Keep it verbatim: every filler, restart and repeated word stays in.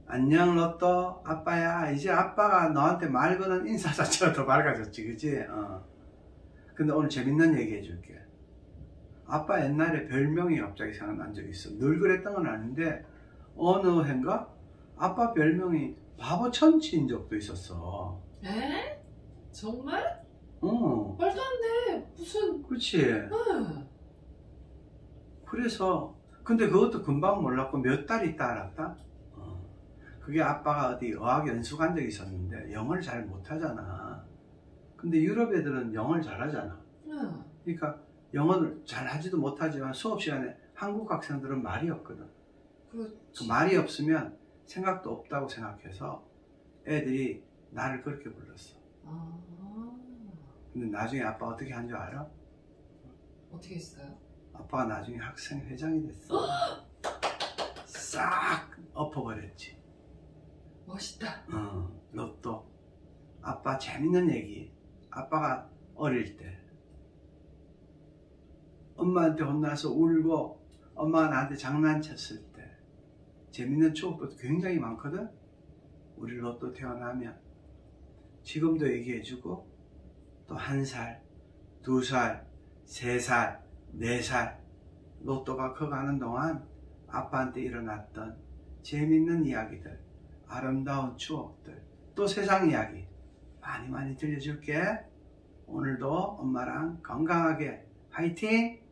안녕 로또 아빠야. 이제 아빠가 너한테 말 거는 인사 자체가 더 밝아졌지, 그치? 어. 근데 오늘 재밌는 얘기 해줄게. 아빠 옛날에 별명이 갑자기 생각난 적이 있어. 늘 그랬던 건 아닌데 어느 해인가 아빠 별명이 바보 천치인 적도 있었어. 에? 정말? 어. 말도 안 돼. 무슨? 그치? 응. 그래서 근데 그것도 금방 몰랐고 몇 달 있다 알았다. 어. 그게 아빠가 어디 어학 연수 간 적이 있었는데 영어를 잘 못하잖아. 근데 유럽 애들은 영어를 잘하잖아. 응. 그러니까 영어를 잘 하지도 못하지만 수업 시간에 한국 학생들은 말이 없거든. 그렇지. 그 말이 없으면 생각도 없다고 생각해서 애들이 나를 그렇게 불렀어. 아. 근데 나중에 아빠 어떻게 한 줄 알아? 어떻게 했어요? 아빠가 나중에 학생 회장이 됐어. 싹 엎어버렸지. 멋있다. 어, 로또. 아빠 재밌는 얘기. 아빠가 어릴 때 엄마한테 혼나서 울고 엄마가 나한테 장난쳤을 때 재밌는 추억도 굉장히 많거든. 우리 로또 태어나면 지금도 얘기해주고 또 한 살, 두 살, 세 살, 네 살 로또가 커가는 동안 아빠한테 일어났던 재밌는 이야기들, 아름다운 추억들, 또 세상 이야기 많이 많이 들려줄게. 오늘도 엄마랑 건강하게 화이팅!